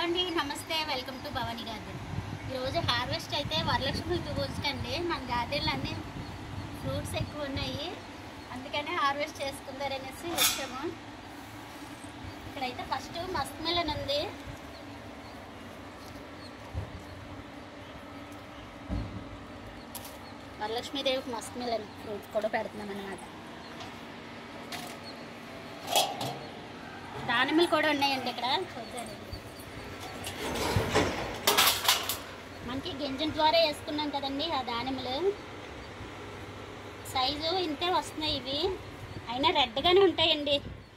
అండి, నమస్తే. Welcome to Bhavani garden. ఈరోజు హార్వెస్ట్ అయితే వరలక్ష్మి పూజకండి. మన గార్డెన్లో అన్ని ఫ్రూట్స్ ఎక్కువ ఉన్నాయి, అందుకనే హార్వెస్ట్ చేసుకుందారనేసి వచ్చాము. ఇక్కడైతే ఫస్ట్ మస్క్ మెలన్ ఉంది. వరలక్ష్మీదేవికి మస్క్ మెలన్ ఫ్రూట్ కూడా పెడుతున్నాం అన్నమాట. దానిమ్మలు కూడా ఉన్నాయండి ఇక్కడ, చూద్దాం. మనకి గింజల ద్వారా వేసుకున్నాం కదండి ఆ దానిమ్మలు. సైజు ఇంతే వస్తున్నాయి ఇవి, అయినా రెడ్గానే ఉంటాయండి.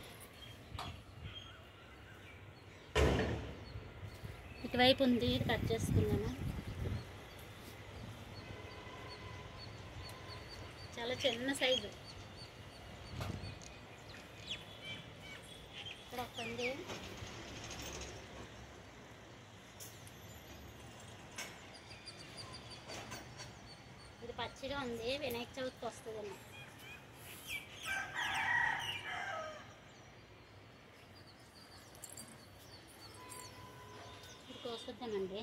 ఇటువైపు ఉంది, కట్ చేసుకున్నాము. చాలా చిన్న సైజు. ఇక్కడ ఒక ఉంది. ఇది పచ్చిగా ఉంది, వినాయక చవితికి వస్తుందేమో. ఇది కోసుద్దామండి.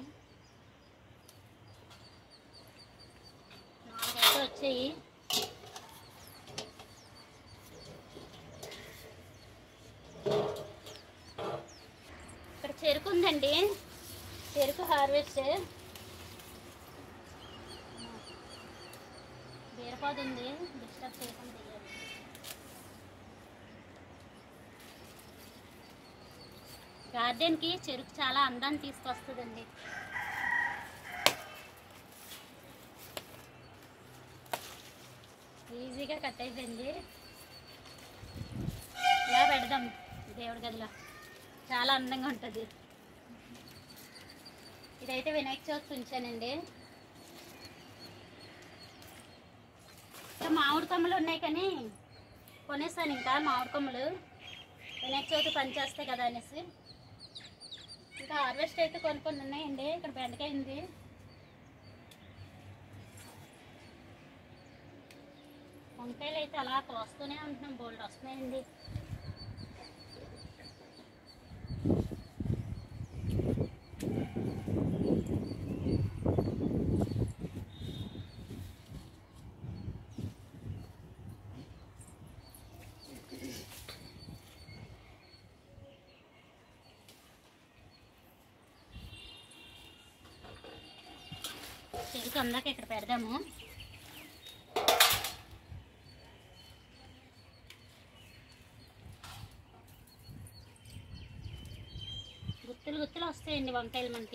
4 అయితే వచ్చాయి. ఇక్కడ చెరుకు ఉందండి, చెరుకు హార్వెస్ట్. బీరపాదు ఉంది, డిస్టర్బ్ చేయకుండా తీయాలి. గార్డెన్కి చెరుకు చాలా అందాన్ని తీసుకొస్తుందండి. ఈజీగా కట్ అయిపోయింది. ఇలా పెడదాం దేవుడి గదిలో, చాలా అందంగా ఉంటుంది. ఇదైతే వినాయక చవితి ఉంచానండి. ఇంకా మామిడి కొమ్మలు ఉన్నాయి, కానీ కొనేసాను ఇంకా మామిడి కొమ్మలు. వినాయక చవితి పనిచేస్తాయి కదా అనేసి. ఇంకా హార్వెస్ట్ అయితే కొన్ని ఉన్నాయండి. ఇక్కడ బెండకాయ ఉంది. వంకాయలు అయితే అలా కోస్తూనే ఉంటున్నాం, బోల్డ్ వస్తున్నాయండి. చెరుకు అందాక ఇక్కడ పెడదాము. గుత్తులు గుత్తులు వస్తాయండి వంకాయలు మనకి.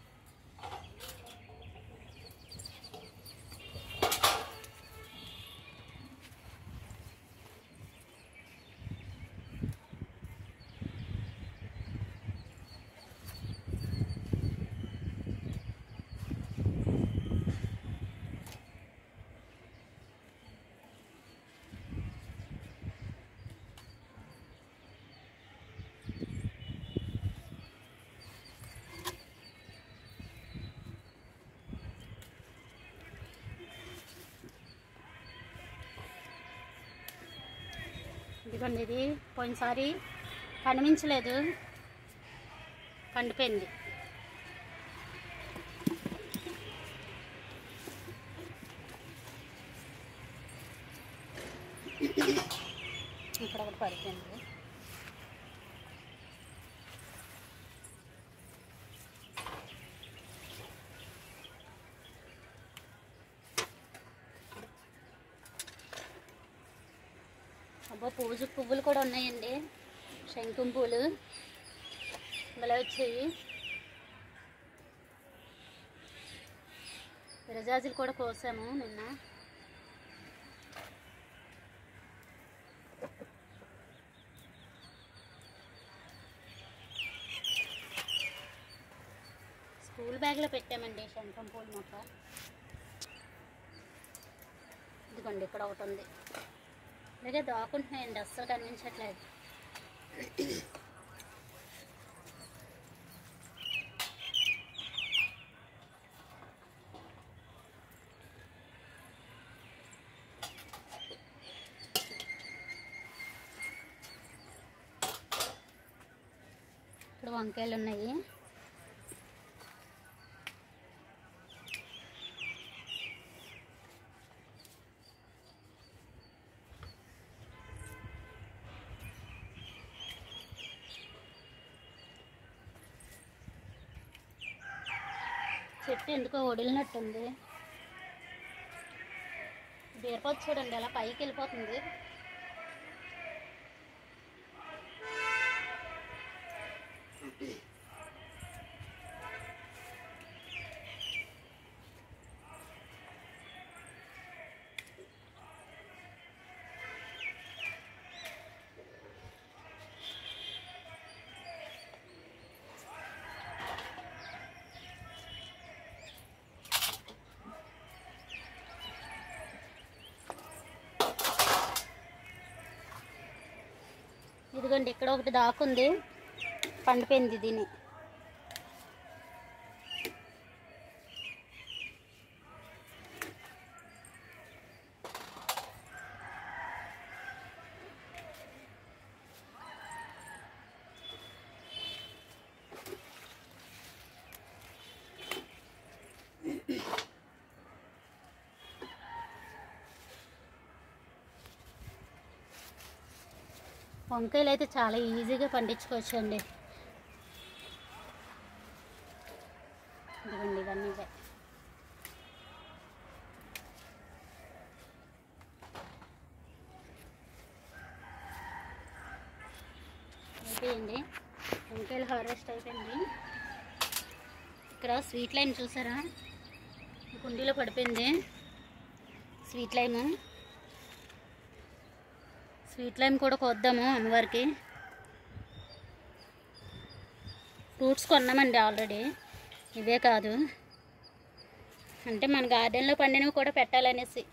ఇదిగోండి, ఇది పోయినసారి కనిపించలేదు, పండిపోయింది. ఇక్కడ ఒకటి పడిపోయింది. అబ్బో, పువ్వులు కూడా ఉన్నాయండి. శంకుం పూలు ఇలా వచ్చాయి. విరజాజులు కూడా కోసాము నిన్న. స్కూల్ బ్యాగ్లో పెట్టామండి శంకుం పూలు మొక్క. ఇదిగోండి, ఇక్కడ ఒకటి ఉంది. అలాగే దాక్కుంటున్నాయండి, అస్సలు కనిపించట్లేదు. ఇక్కడ వంకాయలు ఉన్నాయి. చెట్టు ఎందుకో వడిలినట్టుంది. బీరపొద్దు చూడండి అలా పైకి వెళ్ళిపోతుంది. ఇదిగోండి ఇక్కడ ఒకటి దాకుంది, పండిపోయింది దీని. వంకాయలు అయితే చాలా ఈజీగా పండించుకోవచ్చు అండి. ఇదిగోండి ఇవన్నీ అయిపోయింది. వంకాయలు హార్వెస్ట్ అయిపోయింది. ఇక్కడ స్వీట్ లైమ్ చూసారా, కుండీలో పడిపోయింది. స్వీట్ లైమ్ కూడా కొద్దాము అమ్మవారికి. ఫ్రూట్స్ కొన్నామండి ఆల్రెడీ, ఇవే కాదు అంటే మన గార్డెన్లో పండినవి కూడా పెట్టాలనేసి.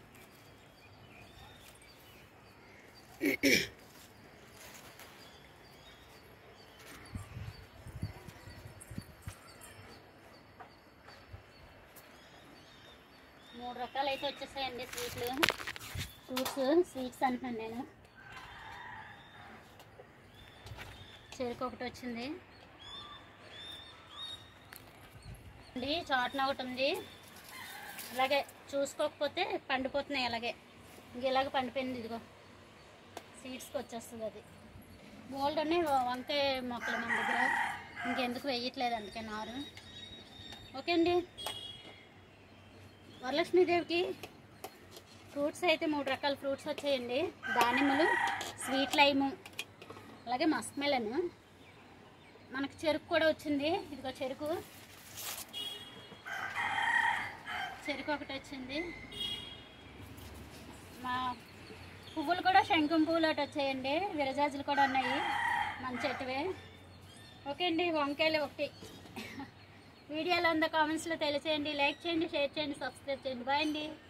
మూడు రకాలు అయితే వచ్చేసాయండి స్వీట్స్ అంటున్నాను నేను. చెరుకు ఒకటి వచ్చింది అండి, చాట్న ఒకటి ఉంది. అలాగే చూసుకోకపోతే పండిపోతున్నాయి, అలాగే ఇలాగే పండిపోయింది. ఇదిగో సీడ్స్కి వచ్చేస్తుంది అది. గోల్డ్ అనే వంకాయ మొక్కలు మన దగ్గర, ఇంకెందుకు వేయట్లేదు అందుకే నారు. ఓకే అండి, వరలక్ష్మీదేవికి ఫ్రూట్స్ అయితే 3 రకాల ఫ్రూట్స్ వచ్చాయండి. దానిమ్మలు, స్వీట్ లైము, అలాగే మస్క్ మెలన్. మనకు చెరుకు కూడా వచ్చింది. ఇదిగో చెరుకు ఒకటి వచ్చింది. మా పువ్వులు కూడా శంఖం పువ్వులు ఒకటి వచ్చాయండి. విరజాజులు కూడా ఉన్నాయి, మన చెట్టువే. ఓకే అండి, వంకాయలు ఒకటి. వీడియోలో ఉందో కామెంట్స్లో తెలియచేయండి, లైక్ చేయండి, షేర్ చేయండి, సబ్స్క్రైబ్ చేయండి. బాయ్ అండి.